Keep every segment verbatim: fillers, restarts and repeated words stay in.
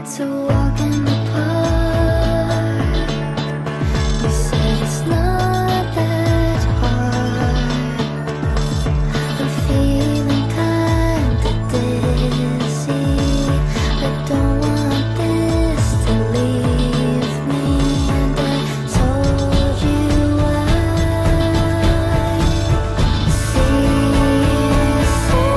to walk in the park. You say it's not that hard. I'm feeling kinda dizzy. I don't want this to leave me, and I told you why. See, see,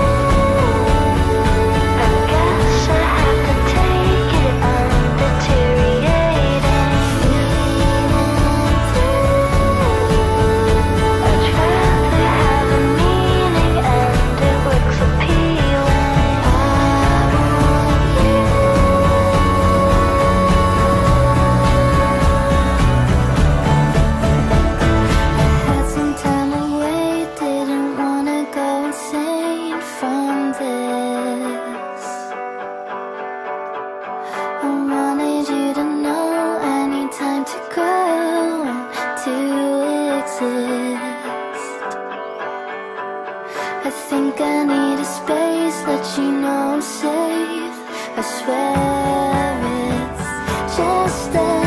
I guess I have to take it. I'm deteriorating. I'd rather have a meaning, and it looks appealing. I want you. Had some time away, didn't wanna go insane from this. I wanted you to know I need time to grow and to exist. I think I need a space, let you know I'm safe. I swear it's just a